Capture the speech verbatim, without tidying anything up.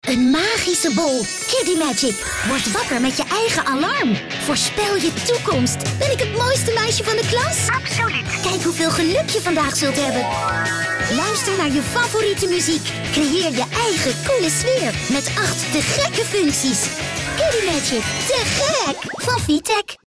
Een magische bol. Kiddy Magic. Word wakker met je eigen alarm. Voorspel je toekomst. Ben ik het mooiste meisje van de klas? Absoluut. Kijk hoeveel geluk je vandaag zult hebben. Luister naar je favoriete muziek. Creëer je eigen coole sfeer. Met acht te gekke functies. Kiddy Magic. Te gek! Van Vitec.